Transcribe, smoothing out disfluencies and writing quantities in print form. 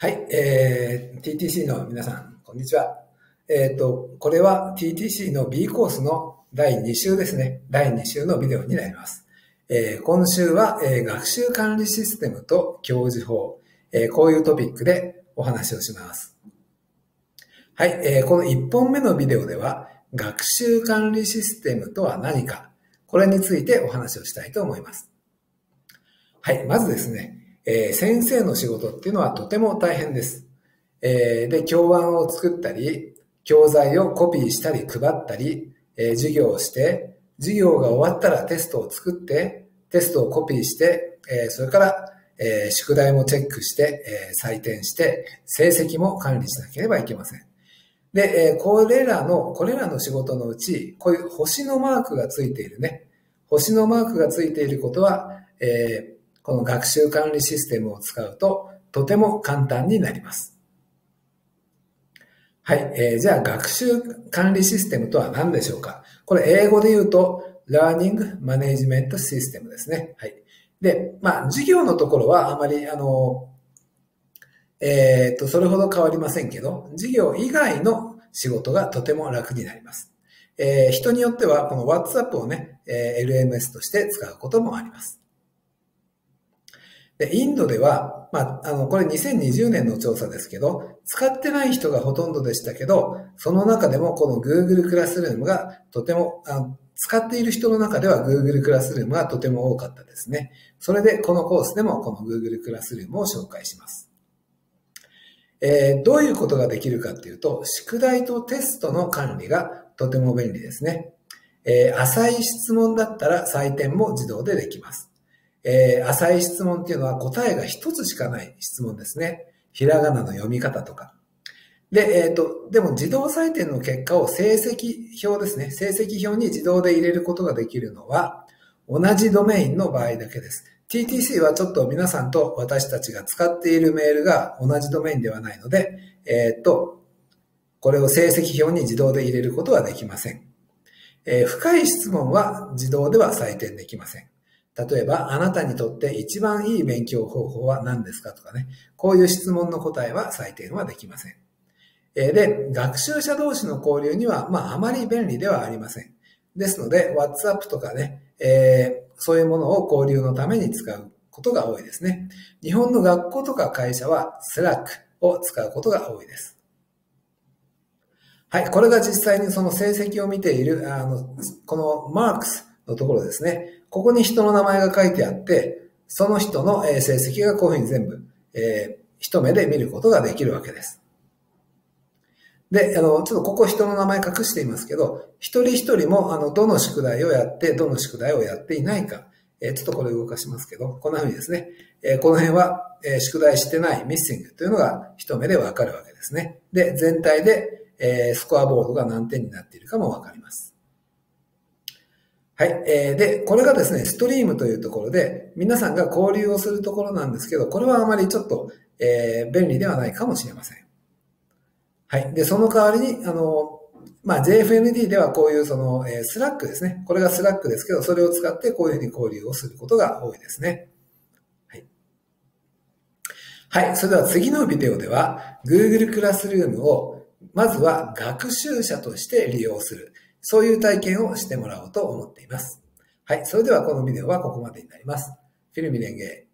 はい、TTC の皆さん、こんにちは。これは TTC の B コースの第2週ですね。第2週のビデオになります。今週は、学習管理システムと教授法、こういうトピックでお話をします。はい、この1本目のビデオでは、学習管理システムとは何か、これについてお話をしたいと思います。はい、まずですね、先生の仕事っていうのはとても大変です。で、教案を作ったり、教材をコピーしたり配ったり、授業をして、授業が終わったらテストを作って、テストをコピーして、それから、宿題もチェックして、採点して、成績も管理しなければいけません。で、これらの仕事のうち、こういう星のマークがついているね。星のマークがついていることは、この学習管理システムを使うととても簡単になります。はい、じゃあ学習管理システムとは何でしょうか。これ英語で言うと Learning Management System ですね。はい。で、授業のところはあまりそれほど変わりませんけど、授業以外の仕事がとても楽になります。人によってはこの WhatsApp をね、LMS として使うこともあります。で、インドでは、これ2020年の調査ですけど、使ってない人がほとんどでしたけど、その中でもこの Google クラスルームがとても、使っている人の中では Google クラスルームがとても多かったですね。それでこのコースでもこの Google クラスルームを紹介します。どういうことができるかっていうと、宿題とテストの管理がとても便利ですね。浅い質問だったら採点も自動でできます。浅い質問っていうのは答えが一つしかない質問ですね。ひらがなの読み方とか。で、でも自動採点の結果を成績表ですね。成績表に自動で入れることができるのは、同じドメインの場合だけです。TTC はちょっと皆さんと私たちが使っているメールが同じドメインではないので、これを成績表に自動で入れることはできません。深い質問は自動では採点できません。例えば、あなたにとって一番いい勉強方法は何ですかとかね。こういう質問の答えは採点はできません。で、学習者同士の交流には、あまり便利ではありません。ですので、WhatsApp とかね、そういうものを交流のために使うことが多いですね。日本の学校とか会社は Slack を使うことが多いです。はい、これが実際にその成績を見ている、この Marks のところですね。ここに人の名前が書いてあって、その人の成績がこういうふうに全部、一目で見ることができるわけです。で、ちょっとここ人の名前隠していますけど、一人一人も、どの宿題をやって、どの宿題をやっていないか、ちょっとこれ動かしますけど、こんなふうにですね、この辺は、宿題してないミッシングというのが一目でわかるわけですね。で、全体で、スコアボードが何点になっているかもわかります。はい。で、これがですね、ストリームというところで、皆さんが交流をするところなんですけど、これはあまりちょっと、便利ではないかもしれません。はい。で、その代わりに、JFND ではこういうスラックですね。これがスラックですけど、それを使ってこういうふうに交流をすることが多いですね。はい。はい。それでは次のビデオでは、Google クラスルームを、まずは学習者として利用する。そういう体験をしてもらおうと思っています。はい。それではこのビデオはここまでになります。フィルミレンゲ